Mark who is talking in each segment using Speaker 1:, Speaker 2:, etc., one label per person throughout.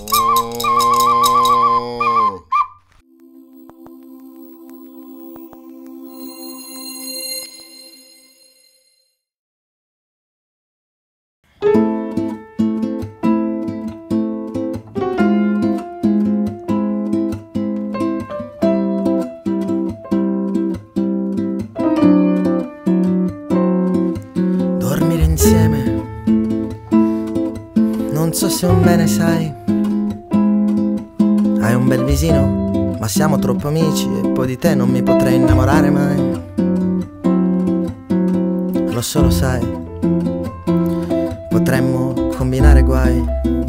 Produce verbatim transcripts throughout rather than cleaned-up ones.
Speaker 1: Dormire insieme, non so se un bene sai. Hai un bel visino, ma siamo troppo amici e poi di te non mi potrei innamorare mai. Lo so, lo sai, potremmo combinare guai.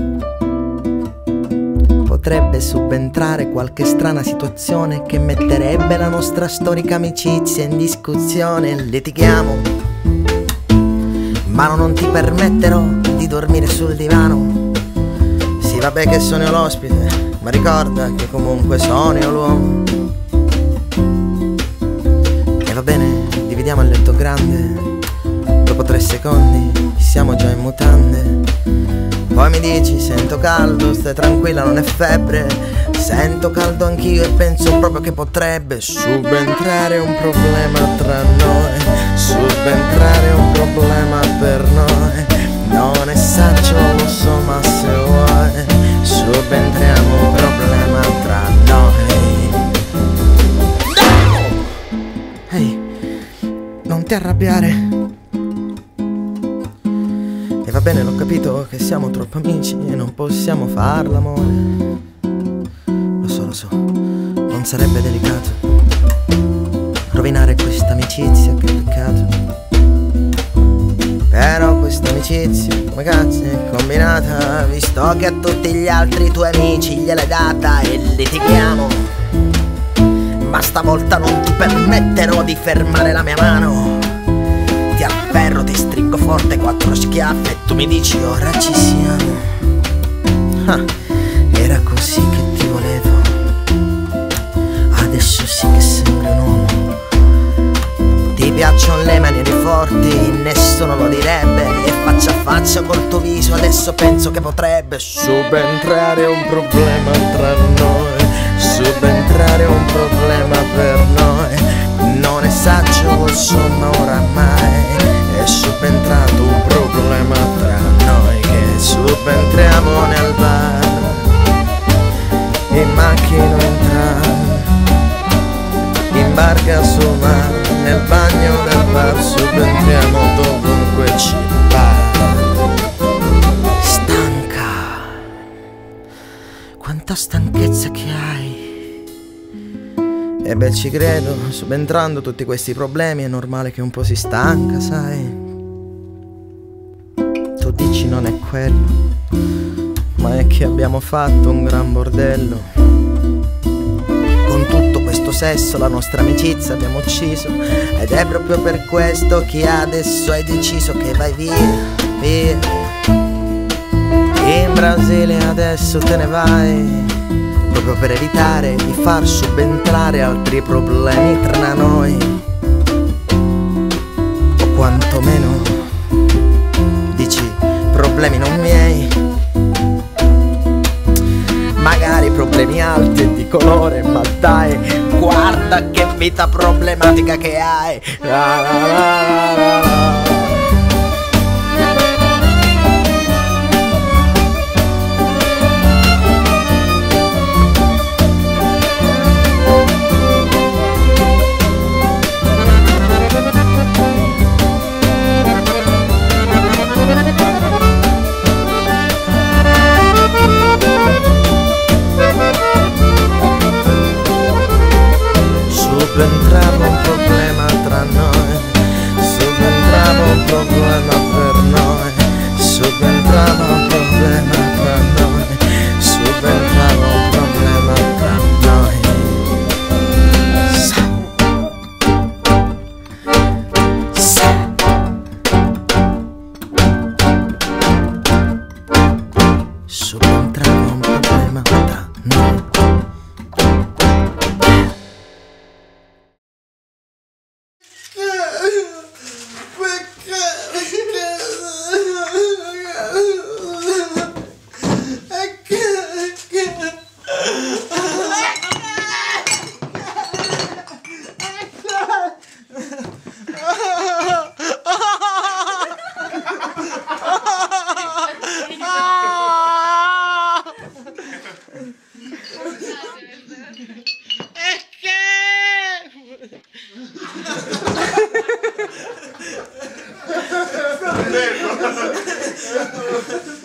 Speaker 1: Potrebbe subentrare qualche strana situazione che metterebbe la nostra storica amicizia in discussione. Litighiamo, ma non ti permetterò di dormire sul divano. Sì, vabbè che sono io l'ospite, ma ricorda che comunque sono io l'uomo. E va bene, dividiamo il letto grande. Dopo tre secondi siamo già in mutande. Poi mi dici sento caldo, stai tranquilla, non è febbre. Sento caldo anch'io e penso proprio che potrebbe subentrare un problema tra noi. Subentrare un problema per noi. Non è saggio, lo so, ma se vuoi subentriamo un problema tra noi. No! Ehi, non ti arrabbiare. E va bene, l'ho capito che siamo troppo amici e non possiamo far l'amore. Lo so, lo so, non sarebbe delicato rovinare questa amicizia, che peccato. Però questa amicizia, come cazzo è combinata, visto che a tutti gli altri tuoi amici gliel'hai data. E litighiamo, ma stavolta non ti permetterò di fermare la mia mano. Ti afferro, ti stringo forte, quattro schiaffi e tu mi dici ora ci siamo. Ah, era così che ti volevo, adesso sì che sembri un uomo. Ti piacciono le maniere forti, nessuno lo direbbe. E faccia a faccia col tuo viso, adesso penso che potrebbe subentrare un problema tra noi. Subentrare un problema per noi. Non è saggio, lo so, ma oramai è subentrato un problema tra noi. Che subentriamo nel bar, in macchina entrambi, in barca sul mare, nel bagno del bar, subentriamo dovunque ci pare. Stanca, quanta stanchezza che hai. E beh, ci credo, subentrando tutti questi problemi è normale che un po' si stanca, sai. Tu dici non è quello, ma è che abbiamo fatto un gran bordello. Con tutto questo sesso la nostra amicizia abbiamo ucciso. Ed è proprio per questo che adesso hai deciso che vai via, via. In Brasile adesso te ne vai, proprio per evitare di far subentrare altri problemi tra noi. O quantomeno dici problemi non miei, magari problemi alti e di colore, ma dai, guarda che vita problematica che hai. La la la la la la. Subentrava un problema tra noi, subentrava un problema per noi, subentrava un problema tra noi, subentrava un problema tra noi. Sa. Sa. Subentrava un problema tra noi.
Speaker 2: I can't. Sta